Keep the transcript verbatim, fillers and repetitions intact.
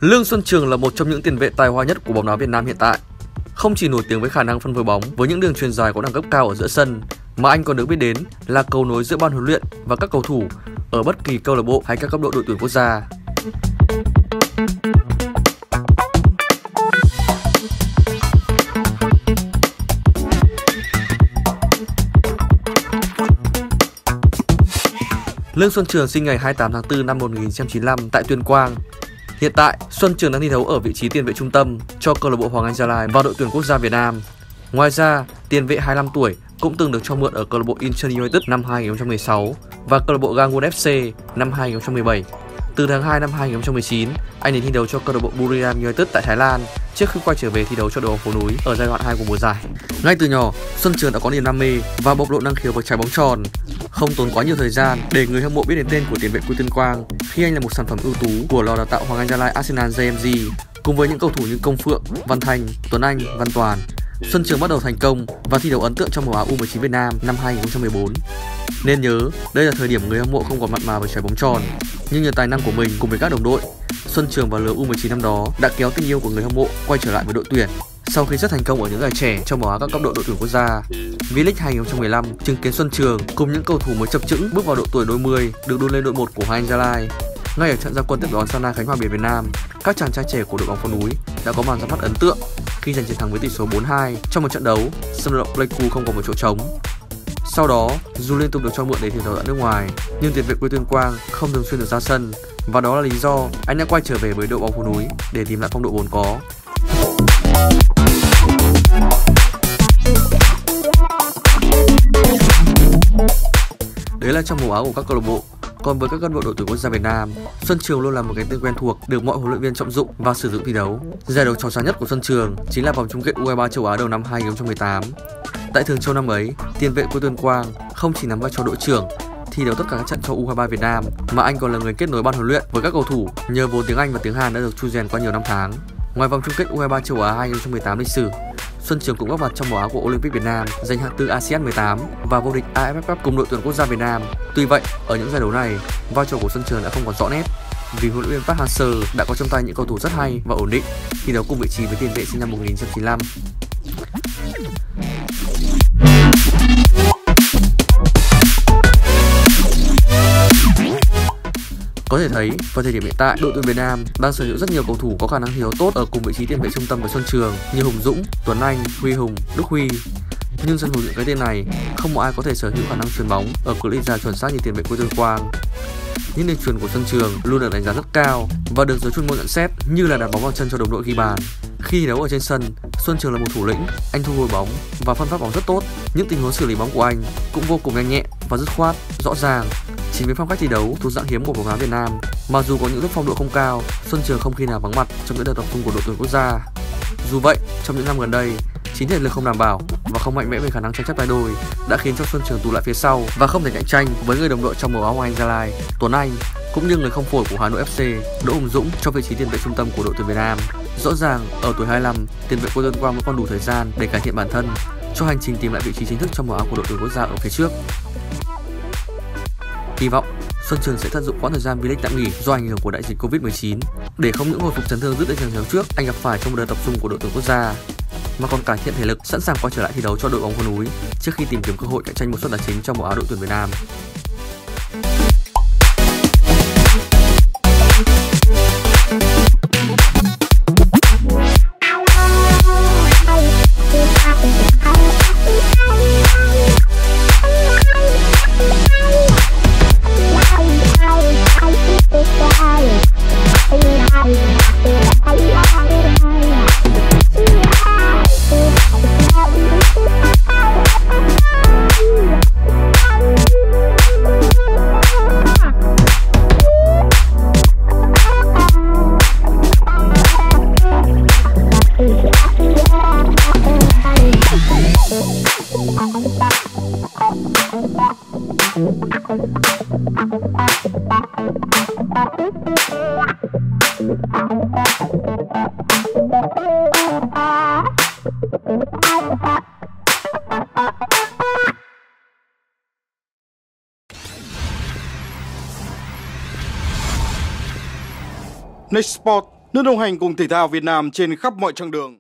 Lương Xuân Trường là một trong những tiền vệ tài hoa nhất của bóng đá Việt Nam hiện tại. Không chỉ nổi tiếng với khả năng phân phối bóng với những đường chuyền dài có đẳng cấp cao ở giữa sân, mà anh còn được biết đến là cầu nối giữa ban huấn luyện và các cầu thủ ở bất kỳ câu lạc bộ hay các cấp độ đội tuyển quốc gia. Lương Xuân Trường sinh ngày hai mươi tám tháng tư năm một nghìn chín trăm chín mươi lăm tại Tuyên Quang. Hiện tại, Xuân Trường đang thi đấu ở vị trí tiền vệ trung tâm cho câu lạc bộ Hoàng Anh Gia Lai và đội tuyển quốc gia Việt Nam. Ngoài ra, tiền vệ hai mươi lăm tuổi cũng từng được cho mượn ở câu lạc bộ Incheon United năm hai nghìn không trăm mười sáu và câu lạc bộ Gangwon ép xê năm hai nghìn không trăm mười bảy. Từ tháng hai năm hai nghìn không trăm mười chín, anh đến thi đấu cho câu lạc bộ Buriram United tại Thái Lan trước khi quay trở về thi đấu cho đội bóng phố núi ở giai đoạn hai của mùa giải. Ngay từ nhỏ, Xuân Trường đã có niềm đam mê và bộc lộ năng khiếu với trái bóng tròn. Không tốn quá nhiều thời gian để người hâm mộ biết đến tên của tiền vệ quê Tuyên Quang khi anh là một sản phẩm ưu tú của lò đào tạo Hoàng Anh Gia Lai Arsenal J M G cùng với những cầu thủ như Công Phượng, Văn Thành, Tuấn Anh, Văn Toàn. Xuân Trường bắt đầu thành công và thi đấu ấn tượng trong màu áo U mười chín Việt Nam năm hai nghìn không trăm mười bốn. Nên nhớ, đây là thời điểm người hâm mộ không còn mặn mà với trái bóng tròn, nhưng nhờ tài năng của mình cùng với các đồng đội, Xuân Trường và lứa U mười chín năm đó đã kéo tình yêu của người hâm mộ quay trở lại với đội tuyển. Sau khi rất thành công ở những ngày trẻ trong màu áo các cấp độ đội tuyển quốc gia, V-League hai nghìn không trăm mười lăm chứng kiến Xuân Trường cùng những cầu thủ mới chập chững bước vào độ tuổi đôi mươi được đôn lên đội một của Hoàng Anh Gia Lai. Ngay ở trận ra quân tiếp đón Sana Khánh Hòa Biển Việt Nam, các chàng trai trẻ của đội bóng phố núi đã có màn ra mắt ấn tượng khi giành chiến thắng với tỷ số bốn hai trong một trận đấu sân vận động Pleiku không có một chỗ trống. Sau đó, dù liên tục được cho mượn để thi đấu tại nước ngoài, nhưng tiền vệ quê Tuyên Quang không thường xuyên được ra sân và đó là lý do anh đã quay trở về với đội bóng phố núi để tìm lại phong độ vốn có. Đấy là trong màu áo của các câu lạc bộ. Còn với các cấp độ đội tuyển quốc gia Việt Nam, Xuân Trường luôn là một cái tên quen thuộc được mọi huấn luyện viên trọng dụng và sử dụng thi đấu. Giải đấu chói sáng nhất của Xuân Trường chính là vòng chung kết U hai mươi ba châu Á đầu năm hai nghìn không trăm mười tám. Tại Thường Châu năm ấy, tiền vệ quê Tuyên Quang không chỉ nắm vai trò đội trưởng thi đấu tất cả các trận cho U hai mươi ba Việt Nam, mà anh còn là người kết nối ban huấn luyện với các cầu thủ nhờ vốn tiếng Anh và tiếng Hàn đã được chui rèn qua nhiều năm tháng. Ngoài vòng chung kết U hai mươi ba châu Á hai nghìn không trăm mười tám lịch sử, Xuân Trường cũng góp mặt trong màu áo của Olympic Việt Nam, giành hạng tư ASEAN mười tám và vô địch a ép ép Cup cùng đội tuyển quốc gia Việt Nam. Tuy vậy, ở những giải đấu này, vai trò của Xuân Trường đã không còn rõ nét vì huấn luyện viên Park Hang-seo đã có trong tay những cầu thủ rất hay và ổn định thi đấu cùng vị trí với tiền vệ sinh năm một nghìn chín trăm chín mươi lăm. Có thể thấy, vào thời điểm hiện tại, đội tuyển Việt Nam đang sở hữu rất nhiều cầu thủ có khả năng thi đấu tốt ở cùng vị trí tiền vệ trung tâm với Xuân Trường như Hùng Dũng, Tuấn Anh, Huy Hùng, Đức Huy. Nhưng sân huấn luyện cái tên này không một ai có thể sở hữu khả năng chuyền bóng ở cự ly dài chuẩn xác như tiền vệ quê Tuyên Quang. Những đường chuyền của Xuân Trường luôn được đánh giá rất cao và được giới chuyên môn nhận xét như là đặt bóng vào chân cho đồng đội ghi bàn. Khi thi đấu ở trên sân, Xuân Trường là một thủ lĩnh, anh thu hồi bóng và phân phát bóng rất tốt. Những tình huống xử lý bóng của anh cũng vô cùng nhanh nhẹn và dứt khoát, rõ ràng. Chính với phong cách thi đấu thuộc dạng hiếm của bóng đá Việt Nam, mà dù có những lúc phong độ không cao, Xuân Trường không khi nào vắng mặt trong những đợt tập trung của đội tuyển quốc gia. Dù vậy, trong những năm gần đây, chính thể lực không đảm bảo và không mạnh mẽ về khả năng tranh chấp tay đôi đã khiến cho Xuân Trường tụt lại phía sau và không thể cạnh tranh với người đồng đội trong màu áo Hoàng Anh Gia Lai, Tuấn Anh, cũng như người không phổi của Hà Nội ép xê, Đỗ Hùng Dũng trong vị trí tiền vệ trung tâm của đội tuyển Việt Nam. Rõ ràng, ở tuổi hai mươi lăm, tiền vệ quê Tuyên Quang vẫn còn đủ thời gian để cải thiện bản thân cho hành trình tìm lại vị trí chính thức trong màu áo của đội tuyển quốc gia ở phía trước. Hy vọng Xuân Trường sẽ tận dụng quãng thời gian V-League tạm nghỉ do ảnh hưởng của đại dịch Covid mười chín để không những hồi phục chấn thương dứt đến trận đấu trước anh gặp phải trong một đợt tập trung của đội tuyển quốc gia, mà còn cải thiện thể lực, sẵn sàng quay trở lại thi đấu cho đội bóng phố núi trước khi tìm kiếm cơ hội cạnh tranh một suất đá chính trong màu áo đội tuyển Việt Nam. Next Sport Nước đồng hành cùng thể thao Việt Nam trên khắp mọi chặng đường.